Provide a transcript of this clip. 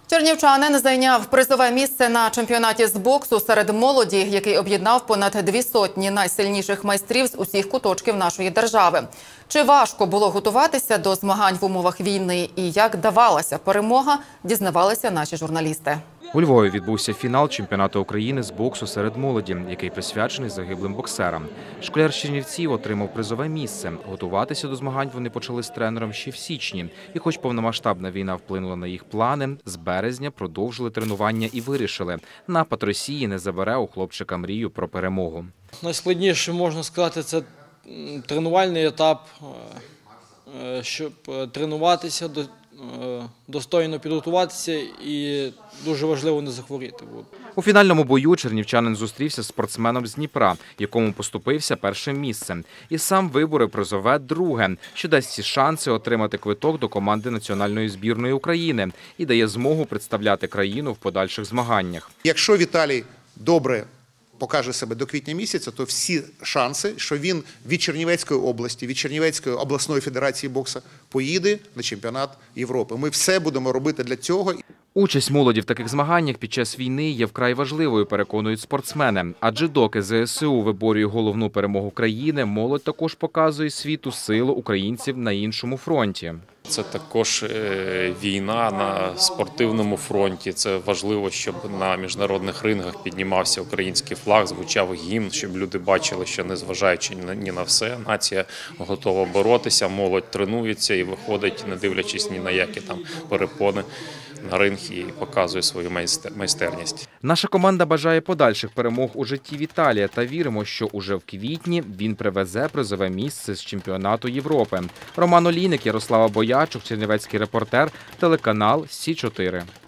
Чернівчанин зайняв призове місце на чемпіонаті з боксу серед молоді, який об'єднав понад 200 найсильніших майстрів з усіх куточків нашої держави. Чи важко було готуватися до змагань в умовах війни і як давалася перемога, дізнавалися наші журналісти. У Львові відбувся фінал чемпіонату України з боксу серед молоді, який присвячений загиблим боксерам. Школяр з Чернівців отримав призове місце. Готуватися до змагань вони почали з тренером ще в січні. І хоч повномасштабна війна вплинула на їх плани, з березня продовжили тренування і вирішили – напад Росії не забере у хлопчика мрію про перемогу. Найскладніше, можна сказати, це тренувальний етап, щоб тренуватися, достойно підготуватися і дуже важливо не захворіти. У фінальному бою чернівчанин зустрівся з спортсменом з Дніпра, якому поступився першим місцем. І сам виборив призове друге, що дасть всі шанси отримати квиток до команди національної збірної України і дає змогу представляти країну в подальших змаганнях. Якщо Віталій добре покаже себе до квітня місяця, то всі шанси, що він від Чернівецької області, від Чернівецької обласної федерації боксу поїде на чемпіонат Європи. Ми все будемо робити для цього. Участь молоді в таких змаганнях під час війни є вкрай важливою, переконують спортсмени. Адже доки ЗСУ виборює головну перемогу країни, молодь також показує світу силу українців на іншому фронті. Це також війна на спортивному фронті. Це важливо, щоб на міжнародних рингах піднімався український флаг, звучав гімн, щоб люди бачили, що незважаючи ні на все, нація готова боротися, молодь тренується і виходить, не дивлячись ні на які там перепони, на ринг і показує свою майстерність. Наша команда бажає подальших перемог у житті Віталія та віримо, що уже в квітні він привезе призове місце з чемпіонату Європи. Роман Олійник, Ярослава Боячук, Чернівецький репортер, телеканал Сі 4.